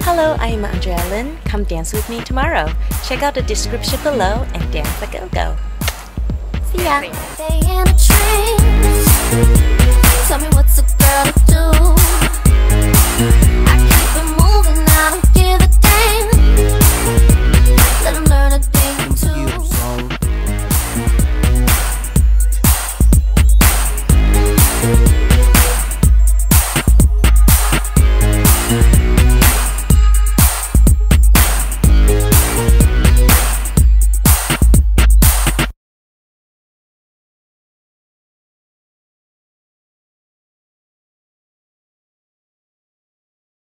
Hello, I'm Andrea Lin. Come dance with me tomorrow. Check out the description below and dance a go-go. See ya! Tell me what's a girl to do.